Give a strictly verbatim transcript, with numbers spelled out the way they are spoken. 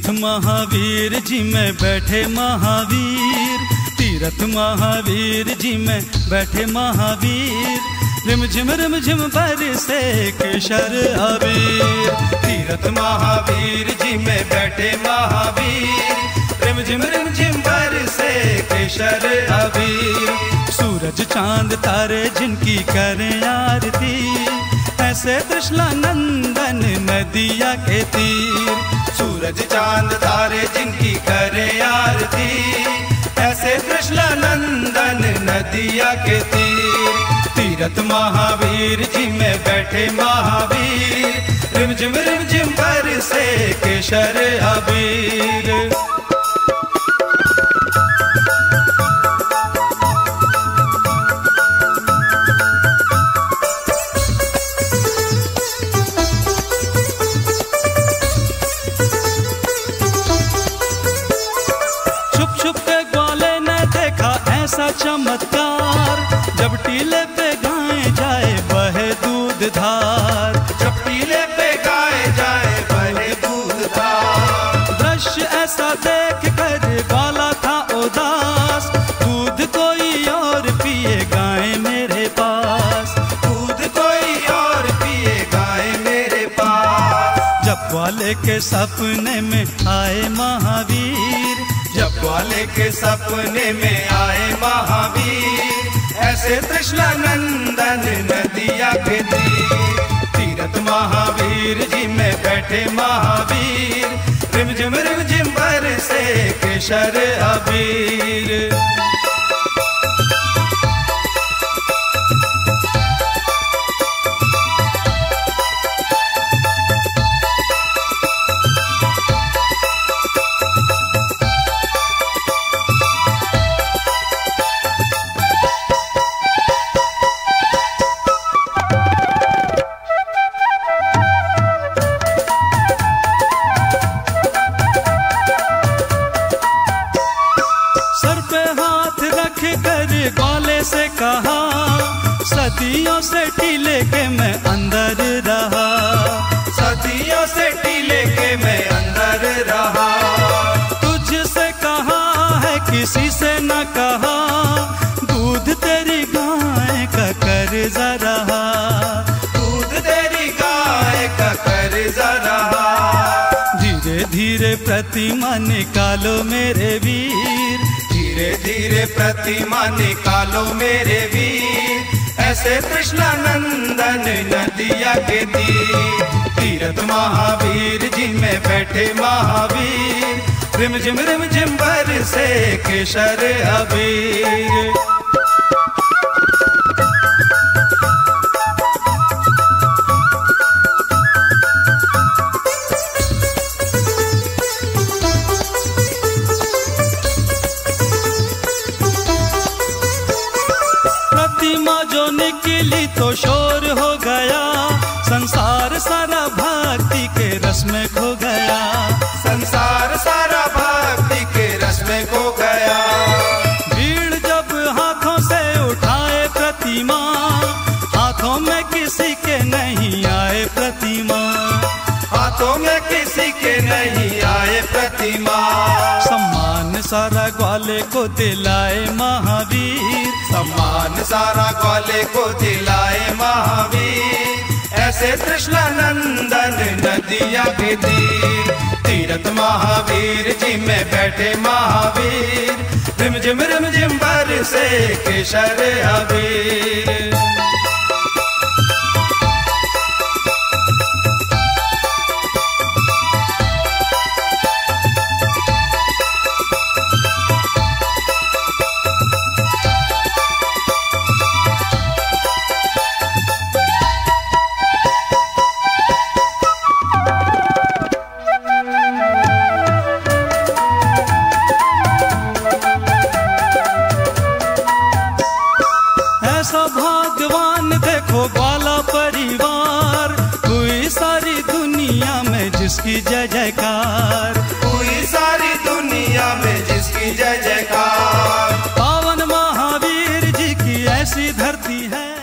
तीरथ महावीर जी में बैठे महावीर, तीरथ महावीर जी में बैठे महावीर, रिम झिम रिम झिम बरसे केशर अबीर। तीरथ महावीर जी में बैठे महावीर, रिम झिम रिम झिम बरसे केशर अबीर। सूरज चांद तारे जिनकी करें आरती, ऐसे त्रिशला नंदन नदिया के तीर। सूरज चांद तारे जिनकी करें आरती, ऐसे त्रिशला नंदन नदिया के तीर। तीरथ महावीर जी में बैठे महावीर, रिम झिम रिम झिम बरसे केशर अबीर। ऐसा चमत्कार जब टीले पे गाए जाए बहे दूध धार, जब टीले पे गाए जाए बहे दूध धार। दृश्य ऐसा देख कर वाला था उदास, दूध कोई और पिए गाय मेरे पास, दूध कोई और पिए गाय मेरे पास। जब वाले के सपने में आए महावीर, जब वाले के सपने में आए महावीर, ऐसे त्रिशला नंदन नदिया के तीर। तीरथ महावीर जी में बैठे महावीर, रिम झिम रिम झिम बरसे केशर अबीर। ग्वाले से कहा सदियों से टीले के मैं अंदर रहा, सदियों से टीले के मैं अंदर रहा। तुझसे कहा है किसी से न कहा, दूध तेरी गाय का कर्जा रहा, दूध तेरी गाय का कर्जा रहा। धीरे धीरे प्रतिमा निकालो मेरे वीर, धीरे धीरे प्रतिमा निकालो मेरे वीर, ऐसे कृष्णा नंदन नदिया के तीर। तीरथ महावीर जी में बैठे महावीर, रिम झिम रिम झिम बरसे केशर अबीर। प्रतिमा जो निकली तो शोर हो गया, संसार सारा भक्ति के रस में खो गया, संसार सारा भक्ति के रस में खो गया। भीड़ जब हाथों से उठाए प्रतिमा, हाथों में किसी के नहीं आए प्रतिमा, हाथों में किसी के नहीं आए प्रतिमा। सम्मान सारा ग्वाले को दिलाए महावीर, सम्मान सारा ग्वाले को दिलाए महावीर, ऐसे कृष्णा नंदन नदिया के तीर। तीरथ महावीर जी में बैठे महावीर, रिम झिम रिम झिम बरसे केशर अबीर। भगवान देखो ग्वाला परिवार, हुई सारी दुनिया में जिसकी जय जयकार, हुई सारी दुनिया में जिसकी जय जयकार। पावन महावीर जी की ऐसी धरती है।